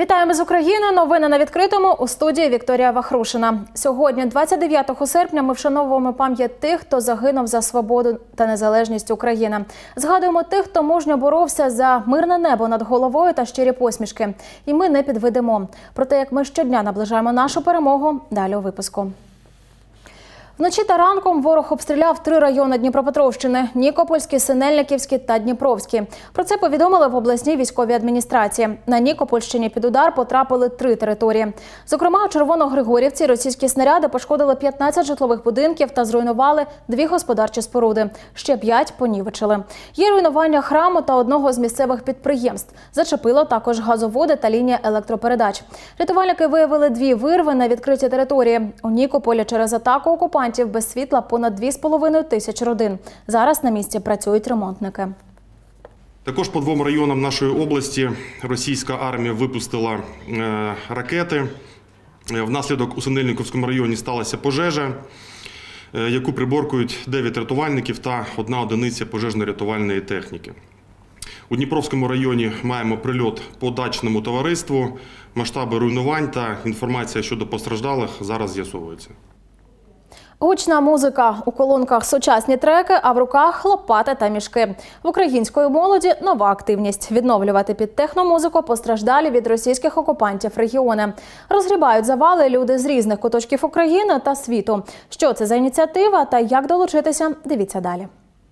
Вітаємо з України. Новини на відкритому. У студії Вікторія Вахрушина. Сьогодні, 29 серпня, ми вшановуємо пам'ять тих, хто загинув за свободу та незалежність України. Згадуємо тих, хто мужньо боровся за мирне небо над головою та щирі посмішки. І ми не підведемо. Про те, як ми щодня наближаємо нашу перемогу, далі у випуску. Вночі та ранком ворог обстріляв 3 райони Дніпропетровщини – Нікопольський, Синельниківський та Дніпровський. Про це повідомили в обласній військовій адміністрації. На Нікопольщині під удар потрапили 3 території. Зокрема, у Червоногригорівці російські снаряди пошкодили 15 житлових будинків та зруйнували 2 господарчі споруди. Ще 5 понівечили. Є руйнування храму та одного з місцевих підприємств. Зачепило також газоводи та лінія електропередач. Рятувальники виявили 2 вирви на відкритій території. У Нікополі через атаку окупантів без світла понад 2,5 тисячі родин. Зараз на місці працюють ремонтники. Також по 2 районам нашої області російська армія випустила ракети. Внаслідок у Синельниковському районі сталася пожежа, яку приборкують 9 рятувальників та 1 одиниця пожежно-рятувальної техніки. У Дніпровському районі маємо прильот по дачному товариству. Масштаби руйнувань та інформація щодо постраждалих зараз з'ясовуються. Гучна музика, у колонках сучасні треки, а в руках лопати та мішки. В української молоді нова активність – відновлювати під техномузику постраждалі від російських окупантів регіони. Розгрібають завали люди з різних куточків України та світу. Що це за ініціатива та як долучитися – дивіться далі.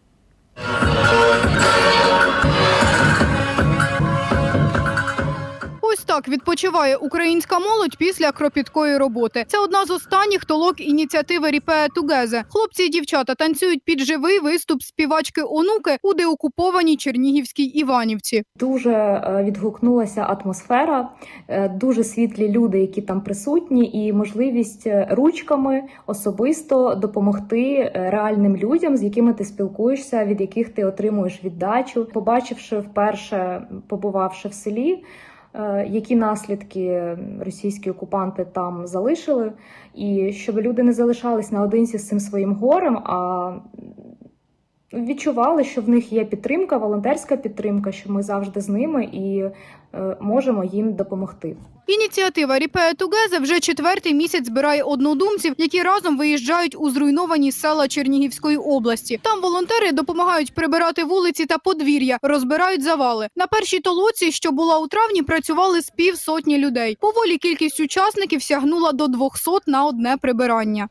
Ось так відпочиває українська молодь після кропіткої роботи. Це одна з останніх толок ініціативи «Repair Together». Хлопці і дівчата танцюють під живий виступ співачки Онуки у деокупованій Чернігівській Іванівці. Дуже відгукнулася атмосфера, дуже світлі люди, які там присутні, і можливість ручками особисто допомогти реальним людям, з якими ти спілкуєшся, від яких ти отримуєш віддачу. Побачивши вперше, побувавши в селі, які наслідки російські окупанти там залишили, і щоб люди не залишались наодинці з цим своїм горем, а відчували, що в них є підтримка, волонтерська підтримка, що ми завжди з ними і можемо їм допомогти. Ініціатива «Repair Together» вже 4-й місяць збирає однодумців, які разом виїжджають у зруйновані села Чернігівської області. Там волонтери допомагають прибирати вулиці та подвір'я, розбирають завали. На першій толоці, що була у травні, працювали з 50 людей. Поволі кількість учасників сягнула до 200 на одне прибирання.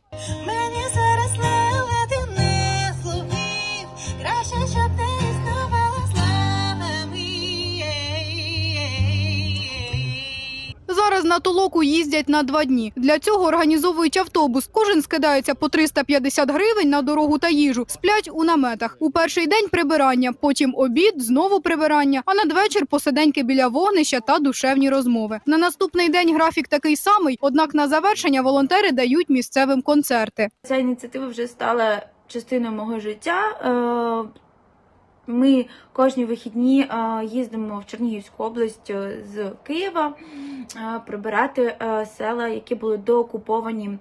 Зараз на толоку їздять на 2 дні. Для цього організовують автобус. Кожен скидається по 350 гривень на дорогу та їжу. Сплять у наметах. У перший день прибирання, потім обід, знову прибирання, а надвечір посиденьки біля вогнища та душевні розмови. На наступний день графік такий самий, однак на завершення волонтери дають місцевим концерти. Ця ініціатива вже стала частиною мого життя. Ми кожні вихідні їздимо в Чернігівську область з Києва прибирати села, які були доокуповані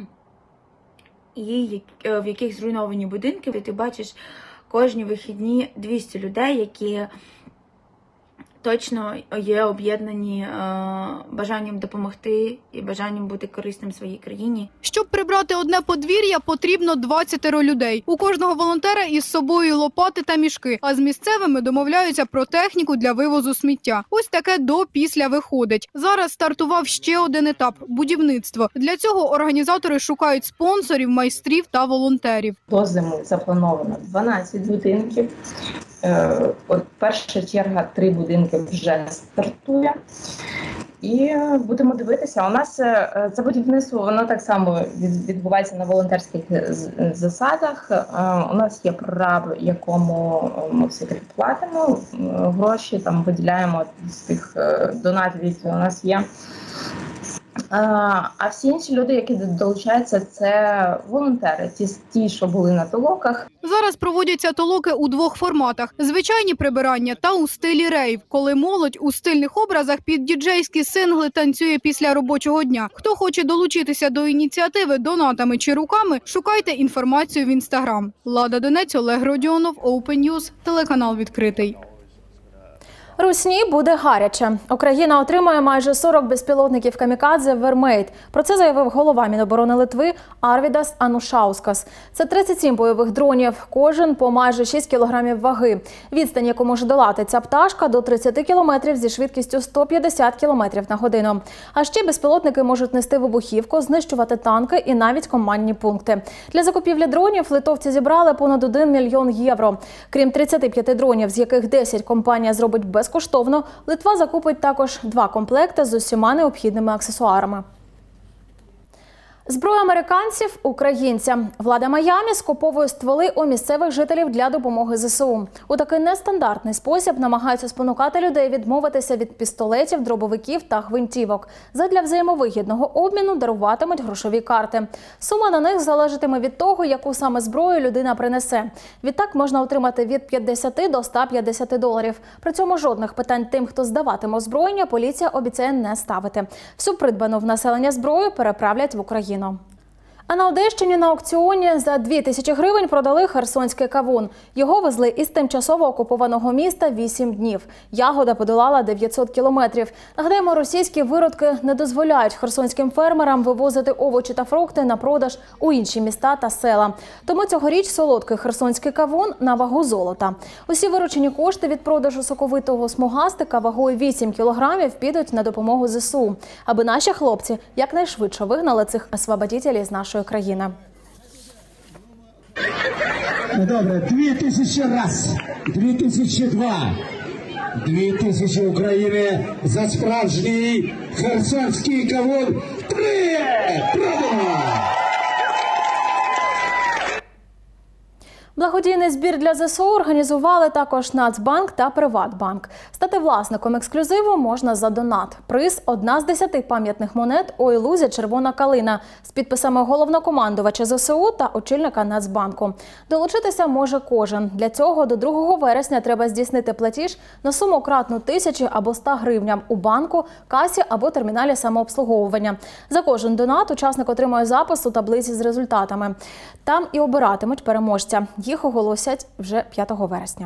і в яких зруйновані будинки. Ти бачиш кожні вихідні 200 людей, які точно є об'єднані бажанням допомогти і бажанням бути корисним своїй країні. Щоб прибрати одне подвір'я, потрібно 20 людей. У кожного волонтера із собою лопати та мішки, а з місцевими домовляються про техніку для вивозу сміття. Ось таке до-після виходить. Зараз стартував ще один етап – будівництво. Для цього організатори шукають спонсорів, майстрів та волонтерів. До зими заплановано 12 будинків. От перша черга 3 будинки вже стартує. І будемо дивитися. У нас це будівництво, воно так само відбувається на волонтерських засадах. У нас є прораб, якому ми все-таки платимо гроші, там виділяємо з тих донатів, які у нас є. А всі інші люди, які долучаються, це волонтери, ті, що були на толоках. Зараз проводяться толоки у 2 форматах – звичайні прибирання та у стилі рейв, коли молодь у стильних образах під діджейські сингли танцює після робочого дня. Хто хоче долучитися до ініціативи донатами чи руками, шукайте інформацію в Інстаграм. Лада Донець, Олег Родіонов, Open News, телеканал «Відкритий». Русні буде гаряче. Україна отримає майже 40 безпілотників камікадзе «Вермейт». Про це заявив голова Міноборони Литви Арвідас Анушаускас. Це 37 бойових дронів, кожен по майже 6 кілограмів ваги. Відстань, яку може долати ця пташка, до 30 кілометрів зі швидкістю 150 кілометрів на годину. А ще безпілотники можуть нести вибухівку, знищувати танки і навіть командні пункти. Для закупівлі дронів литовці зібрали понад 1 мільйон євро. Крім 35 дронів, з яких 10 компанія зробить безкоштовно, Литва закупить також 2 комплекти з усіма необхідними аксесуарами. Зброя американців – українцям. Влада Майамі скуповує стволи у місцевих жителів для допомоги ЗСУ. У такий нестандартний спосіб намагаються спонукати людей відмовитися від пістолетів, дробовиків та гвинтівок. Задля взаємовигідного обміну даруватимуть грошові карти. Сума на них залежатиме від того, яку саме зброю людина принесе. Відтак можна отримати від 50 до 150 доларів. При цьому жодних питань тим, хто здаватиме озброєння, поліція обіцяє не ставити. Всю придбану в населення зброю переправлять в Україну. А на Одещині на аукціоні за 2000 гривень продали херсонський кавун. Його везли із тимчасово окупованого міста 8 днів. Ягода подолала 900 кілометрів. Нагадаємо, російські виродки не дозволяють херсонським фермерам вивозити овочі та фрукти на продаж у інші міста та села. Тому цьогоріч солодкий херсонський кавун на вагу золота. Усі виручені кошти від продажу соковитого смугастика вагою 8 кілограмів підуть на допомогу ЗСУ, аби наші хлопці якнайшвидше вигнали цих освободітелів з нашої країни. Ну добре, 2000 раз, 2002, 2000 України за справжній херсонський кавун. 3! Продано! Благодійний збір для ЗСУ організували також Нацбанк та Приватбанк. Стати власником ексклюзиву можна за донат. Приз – 1 з 10 пам'ятних монет у ілузі «Червона калина» з підписами головнокомандувача ЗСУ та очільника Нацбанку. Долучитися може кожен. Для цього до 2 вересня треба здійснити платіж на суму кратну 1000 або 100 гривням у банку, касі або терміналі самообслуговування. За кожен донат учасник отримує запис у таблиці з результатами. Там і обиратимуть переможця. Їх оголосять вже 5 вересня.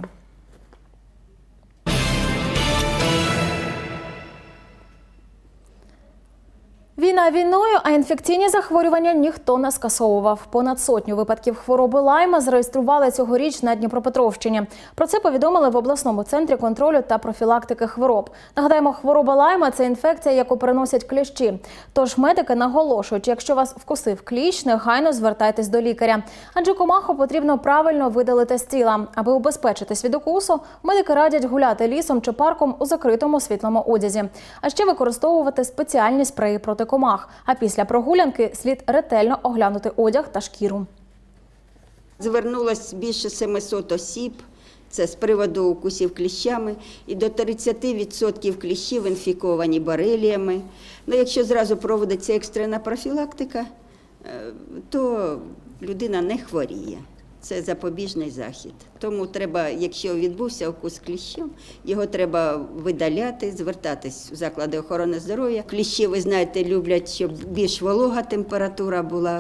Війна війною, а інфекційні захворювання ніхто не скасовував. Понад 100 випадків хвороби лайма зареєстрували цьогоріч на Дніпропетровщині. Про це повідомили в обласному центрі контролю та профілактики хвороб. Нагадаємо, хвороба лайма – це інфекція, яку переносять кліщі. Тож медики наголошують, якщо вас вкусив кліщ, негайно звертайтесь до лікаря. Адже комаху потрібно правильно видалити з тіла. Аби убезпечитись від укусу, медики радять гуляти лісом чи парком у закритому світлому одязі. А ще використовувати спеціальні спреї проти комах. А після прогулянки слід ретельно оглянути одяг та шкіру. Звернулось більше 700 осіб. Це з приводу укусів кліщами. І до 30% кліщів інфіковані бореліями. Ну, якщо зразу проводиться екстрена профілактика, то людина не хворіє. Це запобіжний захід. Тому треба, якщо відбувся укус кліщем, його треба видаляти, звертатись в заклади охорони здоров'я. Кліщі, ви знаєте, люблять, щоб більш волога температура була,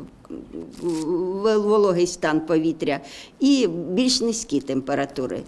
вологий стан повітря і більш низькі температури.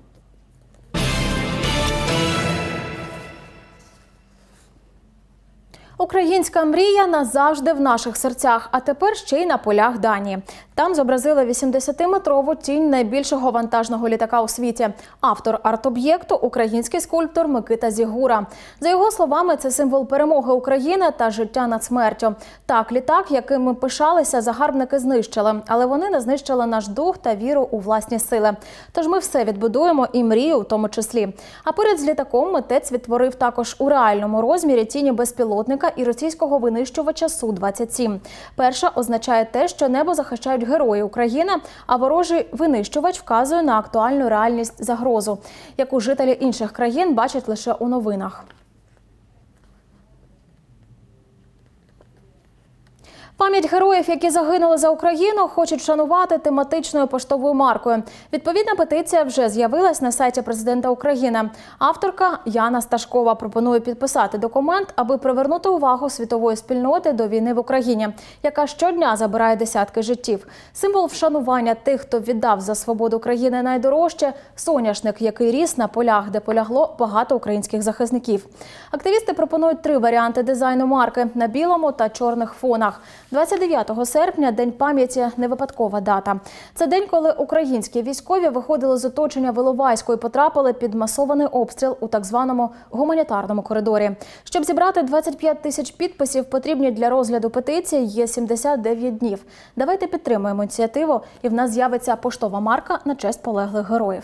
Українська мрія назавжди в наших серцях, а тепер ще й на полях Данії. Там зобразили 80-метрову тінь найбільшого вантажного літака у світі. Автор арт-об'єкту – український скульптор Микита Зігура. За його словами, це символ перемоги України та життя над смертю. Так, літак, яким ми пишалися, загарбники знищили, але вони не знищили наш дух та віру у власні сили. Тож ми все відбудуємо і мрію в тому числі. А поряд з літаком митець відтворив також у реальному розмірі тіні безпілотника і російського винищувача Су-27. Перша означає те, що небо захищають герої України, а ворожий винищувач вказує на актуальну реальність загрозу, яку жителі інших країн бачать лише у новинах. Пам'ять героїв, які загинули за Україну, хочуть вшанувати тематичною поштовою маркою. Відповідна петиція вже з'явилась на сайті президента України. Авторка Яна Сташкова пропонує підписати документ, аби привернути увагу світової спільноти до війни в Україні, яка щодня забирає десятки життів. Символ вшанування тих, хто віддав за свободу країни найдорожче – соняшник, який ріс на полях, де полягло багато українських захисників. Активісти пропонують 3 варіанти дизайну марки – на білому та чорних фонах. 29 серпня – День пам'яті – не випадкова дата. Це день, коли українські військові виходили з оточення в Іловайську і потрапили під масований обстріл у так званому гуманітарному коридорі. Щоб зібрати 25 тисяч підписів, потрібні для розгляду петиції є 79 днів. Давайте підтримуємо ініціативу, і в нас з'явиться поштова марка на честь полеглих героїв.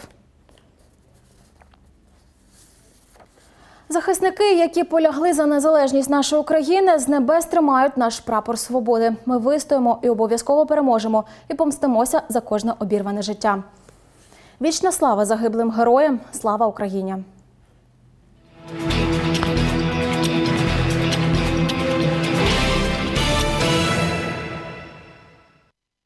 Захисники, які полягли за незалежність нашої України, з небес тримають наш прапор свободи. Ми вистоїмо і обов'язково переможемо, і помстимося за кожне обірване життя. Вічна слава загиблим героям! Слава Україні!